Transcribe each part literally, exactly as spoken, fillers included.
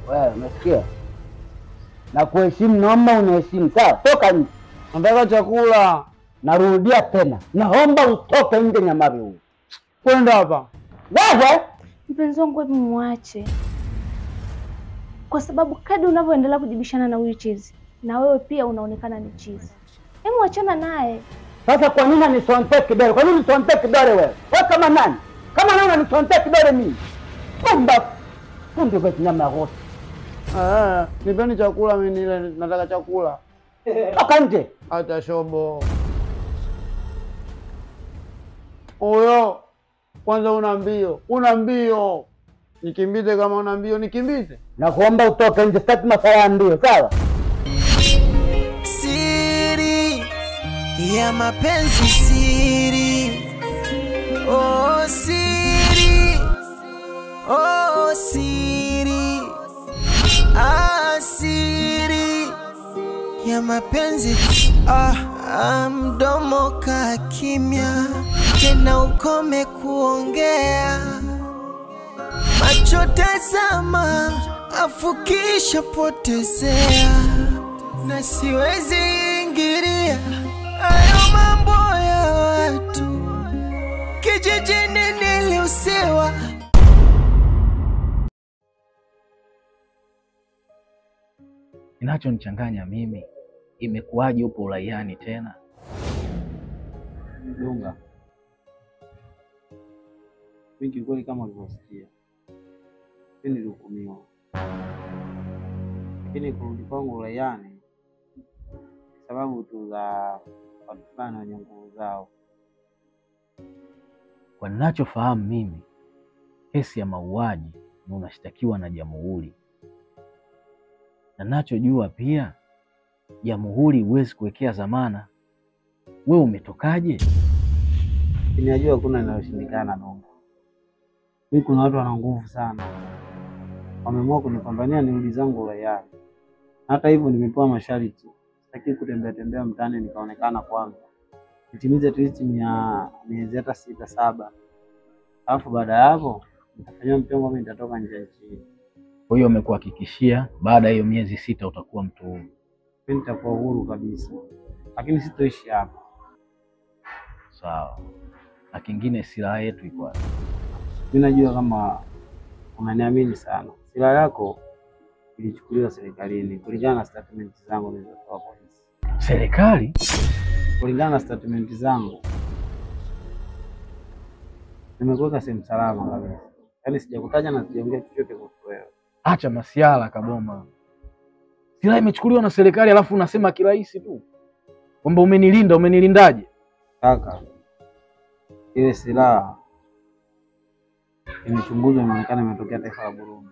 Wewe umesikia? Na kuheshimu naomba uniheshimu, sawa? Toka nje. Nataka chakula. Narudia tena. Naomba utoke nje Nyamavi huyu. Kwenda hapa. Wewe Mpenzi wangu, hebu muache. Kwa sababu kadri unavyoendelea kujibishana na huyu chizi, na wewe pia unaonekana ni chizi. Hebu achana naye. sasa kwa nini nisonte kidole? Kwa nini nisonte kidole wewe? Wewe kama nani? Kama nani unanisonte kidole mimi? Bomba. Kunde kwa nyama ya roast. Eh, nipeni chakula mimi nile, nataka chakula. Toka nje. Acha shobo. Oyo. Kwanza una mbio. Una mbio. Nikimbize kama una mbio, nikimbize. Na kuomba utoke nje, sitaki masala ya mbio, sawa? Siri ya mapenzi, siri. Oh siri. Oh siri. Ah siri ya mapenzi. Ah, ah mdomo ka kimya, tena ukome kuongea. Macho tazama, afukisha potezea. Na siwezi ingilia hayo mambo ya watu. Kijijini niliusiwa. Kinachonichanganya mimi, imekuwaje upo uraiani tena? Dunga. Mimi kweli kama ulivyosikia. Mimi nilihukumiwa. Lakini kurudi kwangu uraiani sababu tu za watu fulani wenye nguvu zao. Kwa ninachofahamu mimi, kesi ya mauaji na unashtakiwa na jamhuri. Na ninachojua pia, jamhuri huwezi kuwekea dhamana. Wewe umetokaje? Ninajua kuna linaloshindikana Dunga. Mimi kuna watu wana nguvu sana. Wameamua kunipambania nirudi zangu uraiani. Hata hivyo nimepewa masharti. Sitaki kutembea tembea mtaani nikaonekana kwanza. Nitimize twist ya miezi hata sita saba. Alafu baada ya hapo nitafanya mpango, mimi nitatoka nje nchi. Kwa hiyo umekuhakikishia baada ya hiyo miezi sita utakuwa mtu huru? Mimi nitakuwa huru kabisa. Lakini sitoishi hapa. Sawa. Na kingine, silaha yetu iko wapi? Mimi najua kama unaniamini sana. Silaha yako ilichukuliwa serikalini kulingana na statement zangu nilizotoa polisi. Serikali? Kulingana na statement zangu nimekuweka sehemu salama kabisa. Yaani sijakutaja na sijaongea chochote kuhusu wewe. Acha masiala Kaboma. Silaha imechukuliwa na serikali alafu unasema kirahisi tu kwamba umenilinda. Umenilindaje? Kaka, ile silaha imechunguzwa, inaonekana imetokea taifa la Burundi.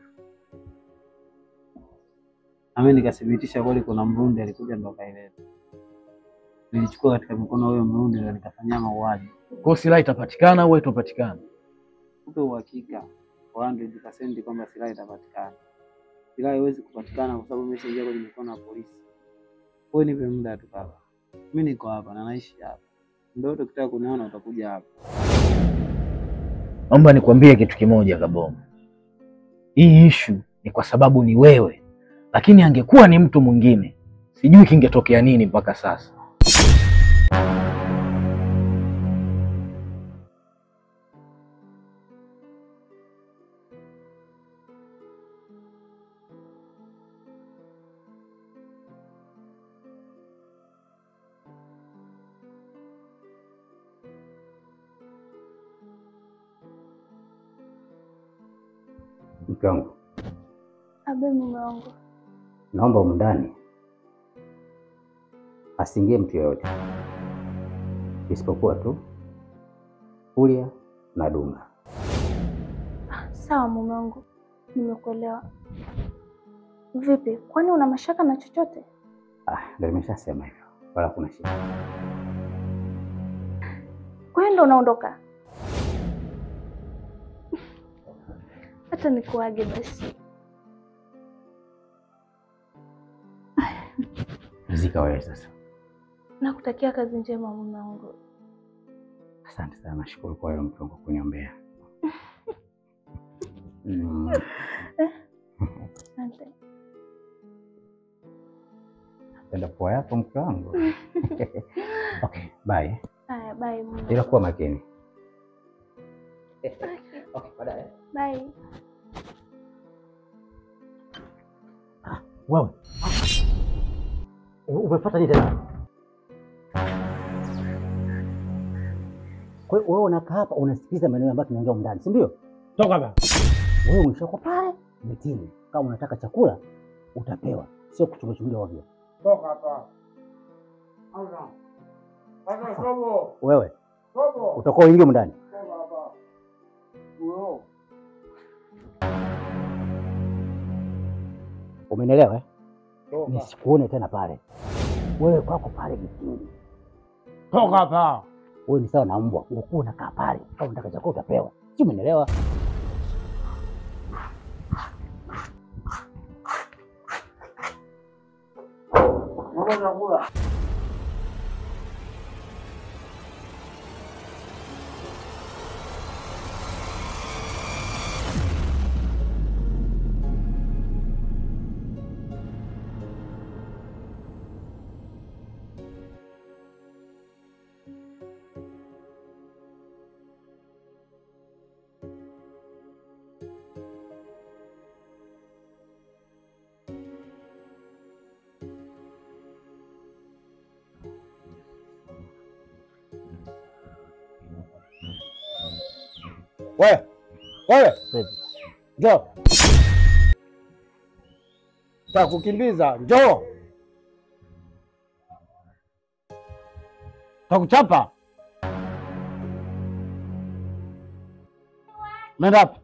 Nami nikathibitisha kweli kuna Mrundi alikuja ndo kaileta. Nilichukua katika mikono huyo Mrundi na nikafanyia mauaji. Kwa silaha itapatikana au haitapatikana? Upe uhakika kwa mia moja percent kwamba silaha itapatikana. Silaha haiwezi kupatikana kwa sababu imeshaingia kwenye mikono ya polisi. Wewe nipe muda tu kaka. Mimi niko hapa na naishi hapa. Ndio ukitaka kuniona utakuja hapa. Naomba nikwambie kitu kimoja Kaboma. Hii issue ni kwa sababu ni wewe. Lakini angekuwa ni mtu mwingine, sijui kingetokea nini mpaka sasa. Mke wangu. Abe mume wangu. Naomba humu ndani asiingie mtu yoyote isipokuwa tu Kulia na Dunga. Sawa mume wangu, nimekuelewa. Vipi? Kwani una mashaka na chochote? Ah, ndio nimeshasema hivyo. Wala kuna shida. Kwa hiyo ndo unaondoka? Hata nikuage basi. Mzika wewe sasa. Nakutakia kazi njema mume wangu. Asante sana, nashukuru kwa hiyo mtongo kuniombea. mm. Asante. Penda poa yako mke wangu. Okay, bye. Haya, bye mama. Ila kuwa makini. Okay, baadaye. Bye. Wewe. Umefuata nini tena? Kwa hiyo wewe unakaa hapa unasikiza maneno ambayo tunaongea ndani, si ndio? Toka hapa. Wewe umeshako pale mitini. Kama unataka chakula utapewa, sio kuchunga chungulia ovyo. Toka hapa. Ana. Ana sobo. Wewe. Sobo. Utakuwa uingie ndani. Toka hapa. Wewe. Umenielewa eh? Nisikuone tena pale. Wewe kwako pale mitini. Toka hapa. Wewe ni sawa na mbwa, unakuwa unakaa pale. Kama unataka chakula utapewa. Si umenielewa? Mama nakula. Wewe. Wewe. Njoo. Sasa kukimbiza, njoo. Takuchapa. Nenda hapa.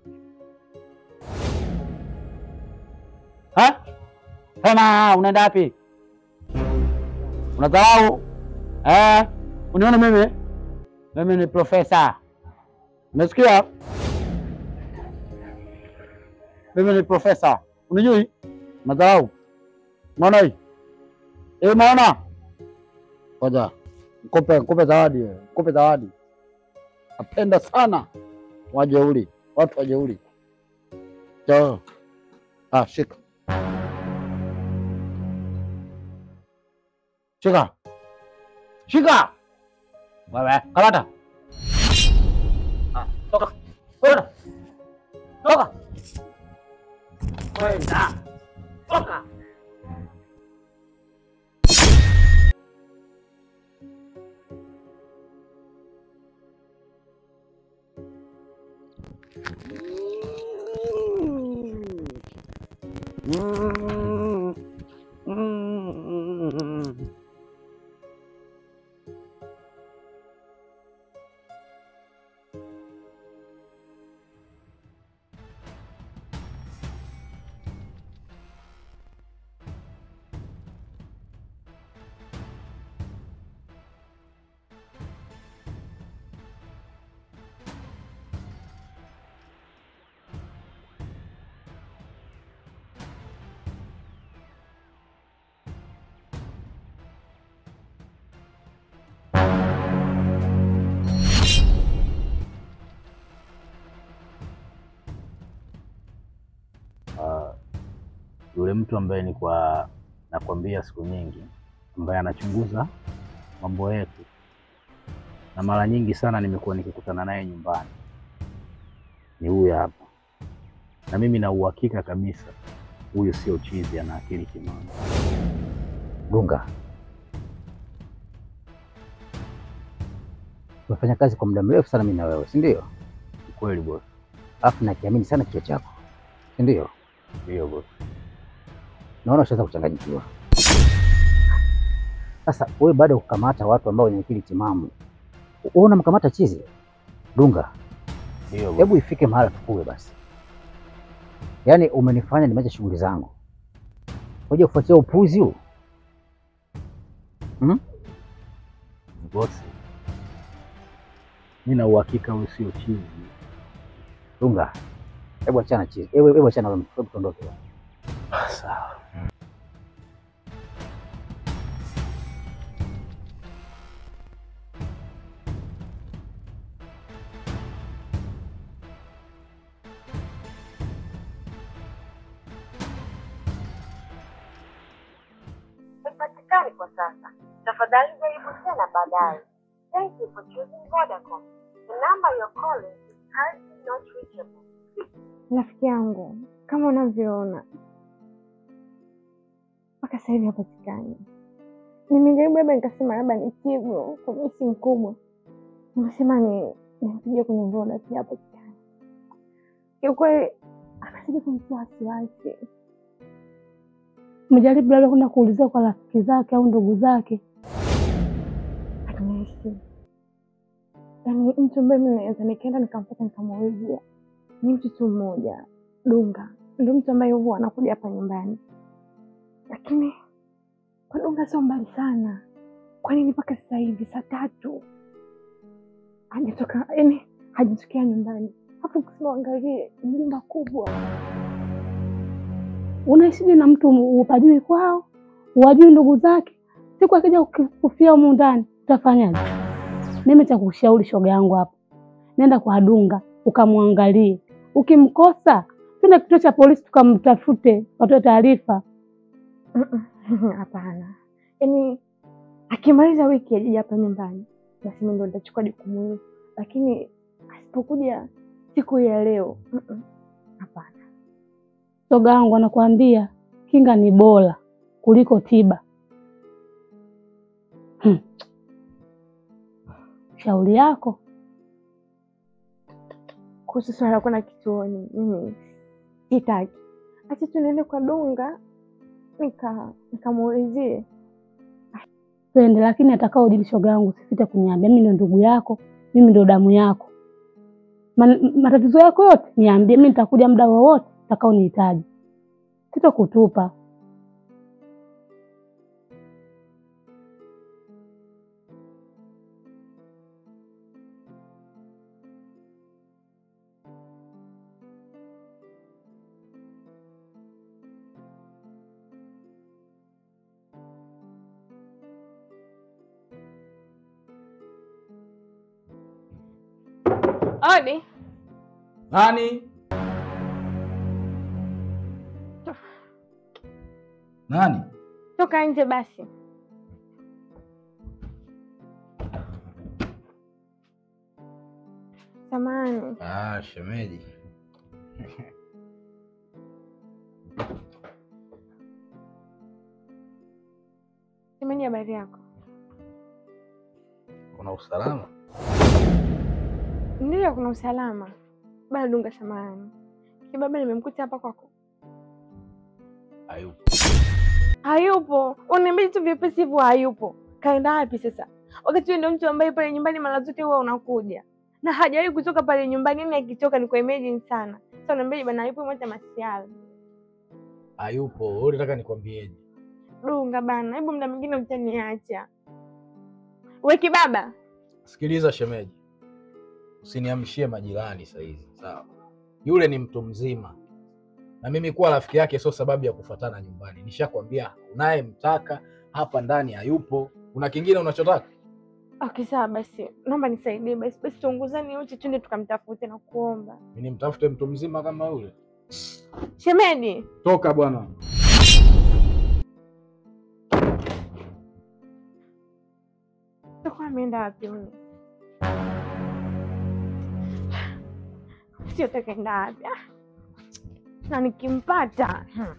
Ha? Sema unaenda wapi? Unadharau? Eh? Uniona mimi? Mimi ni profesa. Umesikia? Mimi ni profesa. Unijui? Madharau. Unaona hii? Eh, unaona? Ngoja. Nikupe, nikupe zawadi, nikupe zawadi. Napenda sana wajeuri, watu wajeuri. Njoo. Ah, shika. Shika. Shika. Wewe, kamata. Ah, toka. Toka. Toka. Kwenda. Toka. Mm. Mm. Yule mtu ambaye ni kwa nakwambia siku nyingi, ambaye anachunguza mambo yetu, na mara nyingi sana nimekuwa nikikutana naye nyumbani, ni huyu hapa. Na mimi na uhakika kabisa huyu sio chizi, ana akili timamu. Gunga, tumefanya kazi kwa muda mrefu sana mimi na wewe, si ndio? Kweli boss. Alafu nakiamini sana kichwa chako, si ndio? Ndio boss. Naona ushaanza kuchanganyikiwa. Sasa wewe baada ya kukamata watu ambao wenye akili timamu, wewe unamkamata chizi? Dunga. Ndio boss. Hebu ifike mahali tukue basi. Yaani umenifanya nimeacha shughuli zangu. Ngoja kufuatia upuzi huu. Hmm? Boss. Mimi na uhakika huyu sio chizi. Dunga. Hebu achana chizi. Hebu hebu achana wewe, tuondoke. Sawa. haipatikani kwa sasa. Tafadhali jaribu tena baadaye. Thank you for choosing Vodacom. The number you're calling is currently not reachable. Rafiki yangu, kama unavyoona mpaka sasa hivi hapatikani. Nimejaribu labda nikasema labda ni Tigo kwa misi mkubwa. Nimesema ni nimpigie kwenye Voda pia hapatikani. Kiukweli akazidi kumtia wasiwasi. Mjaribu labda kwenda kuulizia kwa rafiki zake au ndugu zake. Agnesi. Yaani mtu ambaye mimi naweza nikaenda nikampata nikamuulizia. Ni mtu tu mmoja, Dunga. Ndio mtu ambaye huwa anakuja hapa nyumbani. Lakini kwa Dunga sio mbali sana. Kwa nini mpaka sasa hivi saa tatu hajatoka, yaani hajitokea nyumbani? Hapo kusema angalie nyumba kubwa. Unaishije na mtu upajui kwao, wajui ndugu zake? Siku akija kufia humu ndani utafanyaje? Mimi cha kushauri shoga yangu hapo. Nenda kwa Dunga ukamwangalie. Ukimkosa, twende kituo cha polisi tukamtafute, watoe taarifa. Hapana. Yaani akimaliza wiki aje hapa nyumbani, basi mimi ndo nitachukua jukumu hilo. Lakini asipokuja siku ya leo, hapana. Shoga yangu anakuambia kinga ni bora kuliko tiba. Hmm. Shauri yako. Kuhusu swala la kwenda kituoni, mimi sitaki. Acha tuende kwa Dunga nika nikamuulizie. Twende, lakini atakao ujili shoga yangu usisite kuniambia. Mimi ndo ndugu yako, mimi ndo damu yako. Matatizo yako yote niambie, mimi nitakuja muda wowote atakao nihitaji. Sitakutupa. Odi. Nani? Nani? Toka nje basi. Samahani. Ah, shemeji. Shemeji, habari yako? Kuna usalama? Ndiyo, kuna usalama. Bana Dunga, samahani. Kibaba nimemkuta hapa kwako. Hayupo. Hayupo. Uniambia tu vyepesi hivyo hayupo. Kaenda wapi sasa? Wakati ndio mtu ambaye pale nyumbani mara zote huwa unakuja. Na hajawahi kutoka pale nyumbani, ni akitoka ni kwa emergency sana. Sasa uniambia bana hayupo, mwacha masiala. Hayupo. Wewe unataka nikwambieje? Dunga bana, hebu muda mwingine utaniacha. Wewe kibaba. Sikiliza shemeji. Usiniamshie majirani sasa hizi, sawa? Yule ni mtu mzima. Na mimi kuwa rafiki yake sio sababu ya kufuatana nyumbani. Nishakwambia unayemtaka hapa ndani hayupo. Kuna kingine unachotaka? Okay, sawa basi. Naomba nisaidie basi. Basi tuongozane wote twende tukamtafute na kuomba. Mimi nimtafute mtu mzima kama yule? Shemeji. Toka bwana. Toka ameenda wapi huyo? Sio takaenda wapi? Na nikimpata. Hmm.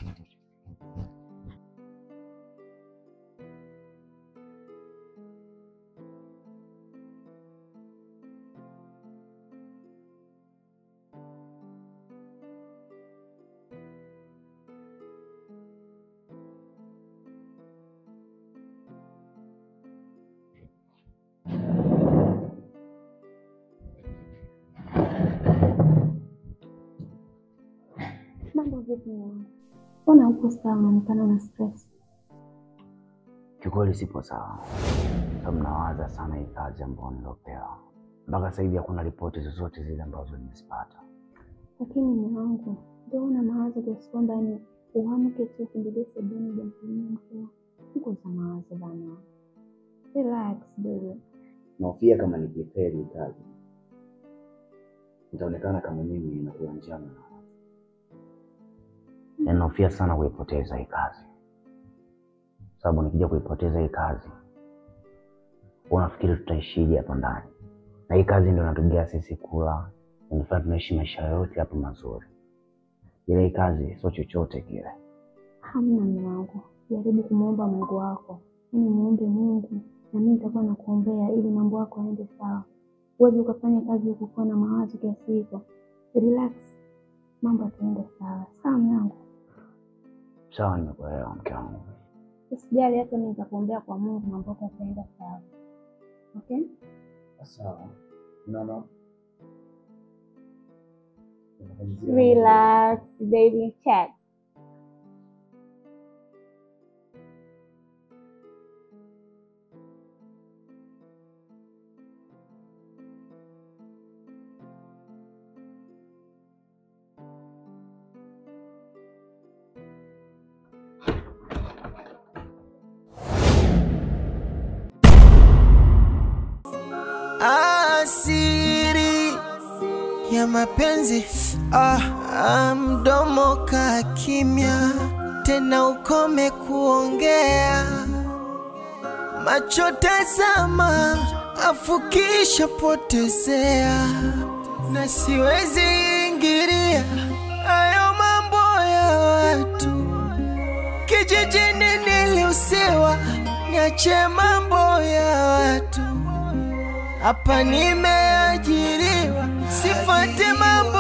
Mambo vipi mwanangu? Mbona uko sawa, unaonekana una stress? Kikweli sipo sawa. Sababu nawaza sana hii kazi ambayo nilopewa. Mpaka sasa hivi hakuna ripoti zozote zile ambazo nimezipata. Lakini mwanangu, ndio una mawazo kiasi kwamba ni uamke tu kimbilie sebeni jamani mkeo. Uko za mawazo bana. Relax baby. Naofia kama nikifeli kazi, nitaonekana kama mimi nakula njama. Ninahofia sana kuipoteza hii kazi. sababu nikija kuipoteza hii kazi, unafikiri tutaishije hapa ndani? Na hii kazi ndio inatugea sisi kula, inafanya tunaishi maisha yote hapa mazuri. Ile hii kazi sio chochote kile. Hamna mume wangu, jaribu kumuomba Mungu wako. Mimi muombe Mungu na mimi nitakuwa nakuombea ili mambo yako yaende sawa. Wewe ukafanya kazi huko kwa na mawazo kiasi hicho. Relax. Mambo yataenda sawa. Sawa mume wangu. Sawa, nimekuelewa mke wangu. Usijali, hata mimi nitakuombea kwa Mungu mambo yako yataenda sawa. Okay? Sawa. Mama. Relax, baby chat. Asiri ya mapenzi, ah, ah, mdomo ka kimya, tena ukome kuongea. Macho tazama, afukisha potezea, na siwezi ingiria ayo mambo ya watu. Kijijini niliusiwa, niache mambo ya watu. Hapa nimeajiriwa, sifate mambo